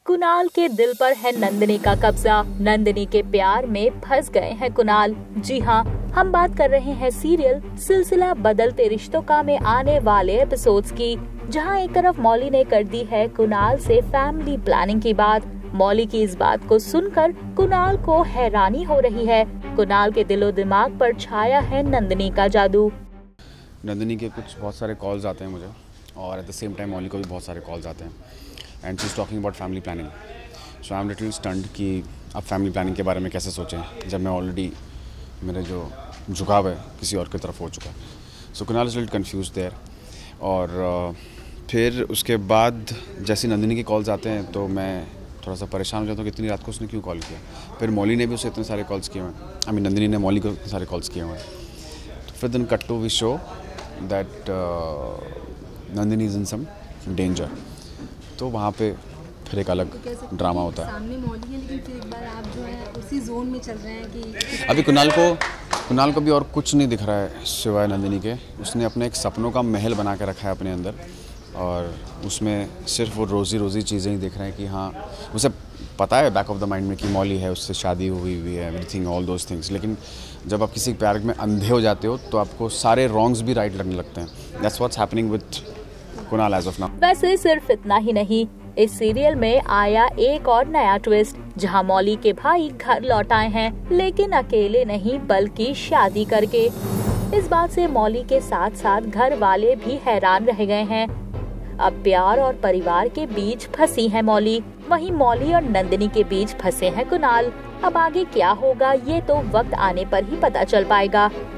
कुणाल के दिल पर है नंदिनी का कब्जा। नंदिनी के प्यार में फंस गए हैं कुणाल। जी हाँ, हम बात कर रहे हैं सीरियल सिलसिला बदलते रिश्तों का में आने वाले एपिसोड्स की, जहां एक तरफ मौली ने कर दी है कुणाल से फैमिली प्लानिंग की बात। मौली की इस बात को सुनकर कुणाल को हैरानी हो रही है। कुणाल के दिलो दिमाग पर छाया है नंदिनी का जादू। नंदिनी के बहुत सारे कॉल्स आते हैं मुझे, और at the same time Mouli को भी बहुत सारे कॉल्स आते हैं, and she is talking about family planning. So I am little stunned कि अब फैमिली प्लानिंग के बारे में कैसे सोचें जब मैं ऑलरेडी मेरे जो झुकाव है किसी और की तरफ हो चुका है। So Kunal is little confuse there. और फिर उसके बाद जैसे नंदिनी के कॉल्स आते हैं तो मैं थोड़ा सा परेशान हो जाता हूँ कि इतनी रात को उसने क्यों कॉल किया। फिर मौली ने भी उसे इतने सारे कॉल्स किए हुए हैं, आई मीन नंदिनी ने मौली को इतने सारे कॉल्स किए हुए हैं। तो फिर दिन cut to we show that Nandini is in some danger. तो वहाँ पे फिर एक अलग ड्रामा होता है। सामने मौली है, लेकिन फिर एक बार आप जो है उसी जोन में चल रहे हैं कि अभी कुणाल को भी और कुछ नहीं दिख रहा है सिवाय नंदिनी के। उसने अपने एक सपनों का महल बना के रखा है अपने अंदर, और उसमें सिर्फ वो रोज़ी चीज़ें ही दिख रहे हैं कि हाँ, उसे पता है बैक ऑफ द माइंड में कि मौली है, उससे शादी हुई है, एवरीथिंग ऑल दोज थिंग्स। लेकिन जब आप किसी प्यार में अंधे हो जाते हो तो आपको सारे रॉन्ग्स भी राइट लगने लगते हैं। That's what's happening with Kunal as of now. वैसे सिर्फ इतना ही नहीं, इस सीरियल में आया एक और नया ट्विस्ट, जहां मौली के भाई घर लौट आए हैं, लेकिन अकेले नहीं बल्कि शादी करके। इस बात से मौली के साथ साथ घर वाले भी हैरान रह गए हैं। अब प्यार और परिवार के बीच फंसी है मौली, वहीं मौली और नंदिनी के बीच फंसे हैं कुणाल। अब आगे क्या होगा ये तो वक्त आने पर ही पता चल पाएगा।